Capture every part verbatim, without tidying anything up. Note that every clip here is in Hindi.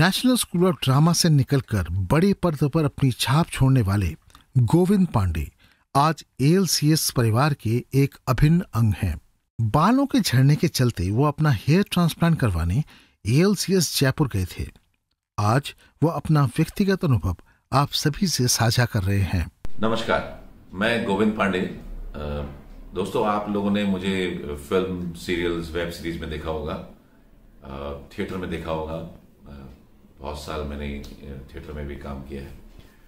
नेशनल स्कूल ऑफ ड्रामा से निकलकर बड़े पर्दे पर अपनी छाप छोड़ने वाले गोविंद पांडे आज ए एल सी एस परिवार के एक अभिन्न अंग हैं। बालों के झड़ने के चलते वो अपना हेयर ट्रांसप्लांट करवाने A L C S Jaipur गए थे। आज वो अपना व्यक्तिगत अनुभव आप सभी से साझा कर रहे हैं। नमस्कार, मैं गोविंद पांडे। दोस्तों, आप लोगों ने मुझे फिल्म, सीरियल्स, वेब सीरीज में देखा होगा, थिएटर में देखा होगा। बहुत साल मैंने थिएटर में भी काम किया है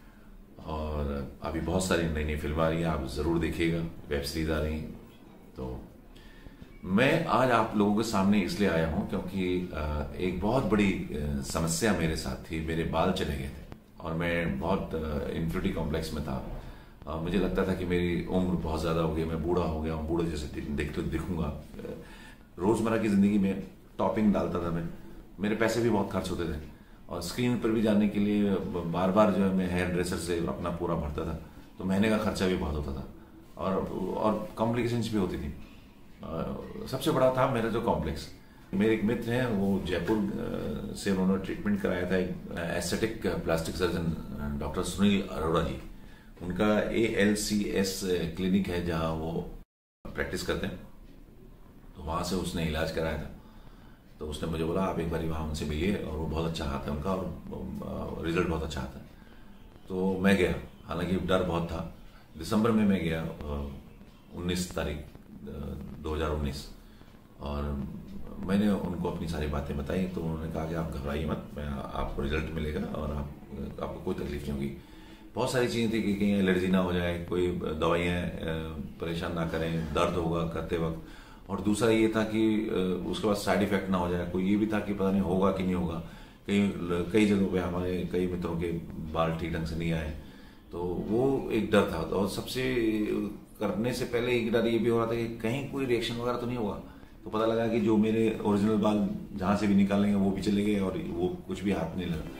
और अभी बहुत सारी नई नई फिल्म आ रही हैं, आप ज़रूर देखिएगा। वेब सीरीज आ रही हैं। तो मैं आज आप लोगों के सामने इसलिए आया हूं क्योंकि एक बहुत बड़ी समस्या मेरे साथ थी। मेरे बाल चले गए थे और मैं बहुत इन्फिनिटी कॉम्प्लेक्स में था। मुझे लगता था कि मेरी उम्र बहुत ज़्यादा हो गई, मैं बूढ़ा हो गया हूँ, बूढ़े जैसे देखते दिखूंगा। रोज़मर्रा की ज़िंदगी में टॉपिंग डालता था मैं, मेरे पैसे भी बहुत खर्च होते थे और स्क्रीन पर भी जाने के लिए बार बार जो है मैं हेयर ड्रेसर से अपना पूरा भरता था, तो महीने का खर्चा भी बहुत होता था और और कॉम्प्लिकेशंस भी होती थी। सबसे बड़ा था मेरा जो कॉम्प्लेक्स। मेरे एक मित्र हैं, वो जयपुर से उन्होंने ट्रीटमेंट कराया था, एक aesthetic plastic surgeon doctor Sunil Arora ji. उनका A L C S clinic है जहाँ वो प्रैक्टिस करते हैं, तो वहाँ से उसने इलाज कराया था। तो उसने मुझे बोला आप एक बार वहाँ उनसे मिलिए, और वो बहुत अच्छा आता है उनका और रिजल्ट बहुत अच्छा आता है। तो मैं गया, हालांकि डर बहुत था। दिसंबर में मैं गया, उन्नीस तारीख दो हज़ार उन्नीस, और मैंने उनको अपनी सारी बातें बताई। तो उन्होंने कहा कि आप घबराइए मत, मैं आपको रिजल्ट मिलेगा और आप आपको कोई तकलीफ नहीं होगी। बहुत सारी चीज़ें थी कि कहीं एलर्जी ना हो जाए, कोई दवाइयाँ परेशान ना करें, दर्द होगा करते वक्त, और दूसरा ये था कि उसके बाद साइड इफेक्ट ना हो जाए। कोई ये भी था कि पता नहीं होगा कि नहीं होगा। कई कई जगहों पे हमारे कई मित्रों के बाल ठीक ढंग से नहीं आए, तो वो एक डर था। और सबसे करने से पहले एक डर ये भी हो रहा था कि कहीं कोई रिएक्शन वगैरह तो नहीं होगा। तो पता लगा कि जो मेरे ओरिजिनल बाल जहाँ से भी निकालेंगे वो भी चले गए और वो कुछ भी हाथ नहीं लगा।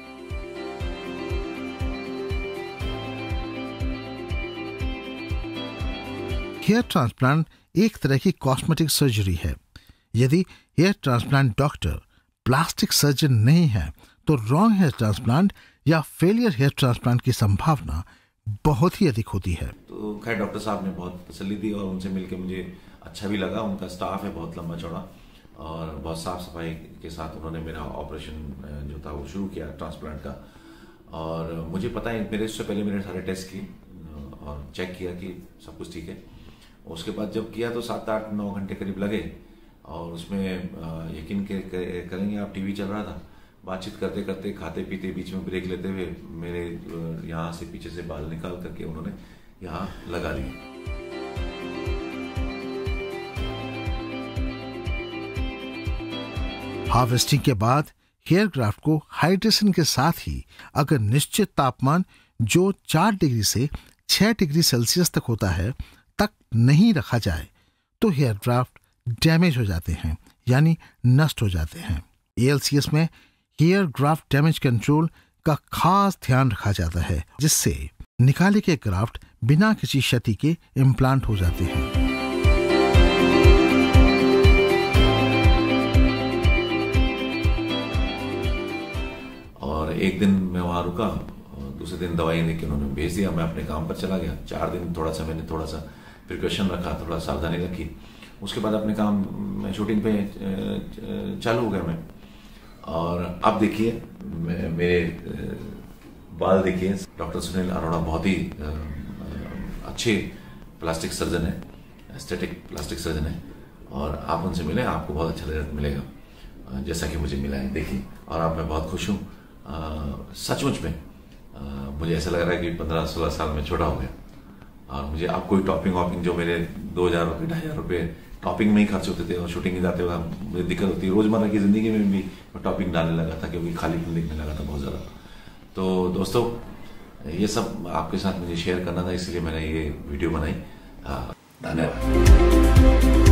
हेयर ट्रांसप्लांट एक तरह की कॉस्मेटिक सर्जरी है। यदि hair transplant doctor plastic surgeon नहीं है तो रॉन्ग हेयर ट्रांसप्लांट या फेलियर हेयर ट्रांसप्लांट की संभावना बहुत ही अधिक होती है। तो खैर डॉक्टर साहब ने बहुत तसल्ली दी और उनसे मिलकर मुझे अच्छा भी लगा। उनका स्टाफ है बहुत लंबा चौड़ा और बहुत साफ सफाई के साथ उन्होंने मेरा ऑपरेशन जो था वो शुरू किया ट्रांसप्लांट का। और मुझे पता है, मेरे इससे पहले मैंने सारे टेस्ट किए और चेक किया कि सब कुछ ठीक है। उसके बाद जब किया तो सात आठ नौ घंटे करीब लगे, और उसमें यकीन करेंगे आप, टीवी चल रहा था, बातचीत करते करते, खाते पीते, बीच में ब्रेक लेते हुए मेरे यहाँ से पीछे से बाल निकाल करके उन्होंने यहाँ लगा दिए। हार्वेस्टिंग के बाद हेयर ग्राफ्ट को हाइड्रेशन के साथ ही अगर निश्चित तापमान जो चार डिग्री से छह डिग्री सेल्सियस तक होता है तक नहीं रखा जाए तो हेयर ग्राफ्ट डैमेज हो जाते हैं, यानी नष्ट हो जाते हैं। ए एल सी एस में हेयर ग्राफ्ट डैमेज कंट्रोल का खास ध्यान रखा जाता है, जिससे निकाले के ग्राफ्ट बिना किसी क्षति के इम्प्लांट हो जाते हैं। और एक दिन मैं वहां रुका, दूसरे दिन दवाई देके उन्होंने भेज दिया। मैं अपने काम पर चला गया। चार दिन थोड़ा सा मैंने थोड़ा सा प्रिकॉशन रखा, थोड़ा सावधानी रखी। उसके बाद अपने काम में शूटिंग पे चालू हो गया मैं। और अब देखिए मेरे बाल देखिए। डॉक्टर सुनील अरोड़ा बहुत ही अच्छे प्लास्टिक सर्जन है, एस्थेटिक प्लास्टिक सर्जन है, और आप उनसे मिले, आपको बहुत अच्छा रिजल्ट मिलेगा जैसा कि मुझे मिला है। देखिए, और अब मैं बहुत खुश हूँ। सचमुच में आ, मुझे ऐसा लग रहा है कि पंद्रह सोलह साल में छोटा हो गया। और मुझे अब कोई टॉपिंग वॉपिंग, जो मेरे दो हजार रुपये ढाई हजार रुपये टॉपिंग में ही खर्च होते थे और शूटिंग में जाते हुए मुझे दिक्कत होती है, रोजमर्रा की जिंदगी में भी मैं टॉपिंग डालने लगा था क्योंकि खाली दिखने लगा था बहुत ज़्यादा। तो दोस्तों, ये सब आपके साथ मुझे शेयर करना था, इसलिए मैंने ये वीडियो बनाई। धन्यवाद।